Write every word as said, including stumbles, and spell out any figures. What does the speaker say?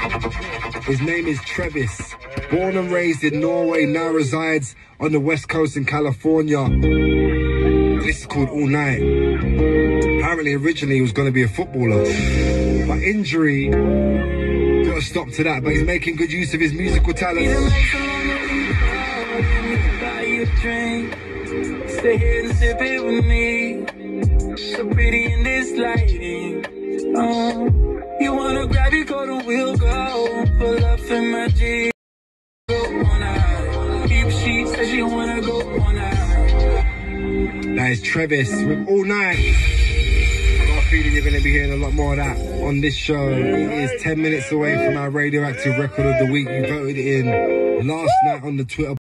His name is Travis. Born and raised in Norway, now resides on the West Coast in California. This is called All Night. Apparently, originally he was going to be a footballer, but injury put a stop to that. But he's making good use of his musical talents. Stay here and sip it with me. So pretty in this lighting. Oh, you wanna grab your coat and we'll go. Pull up in my G. Go on out. Keep she says she wanna go on out. That is Travis with All Night. I've got a feeling you're gonna be hearing a lot more of that on this show. It is ten minutes away from our radioactive record of the week. You voted it in last night on the Twitter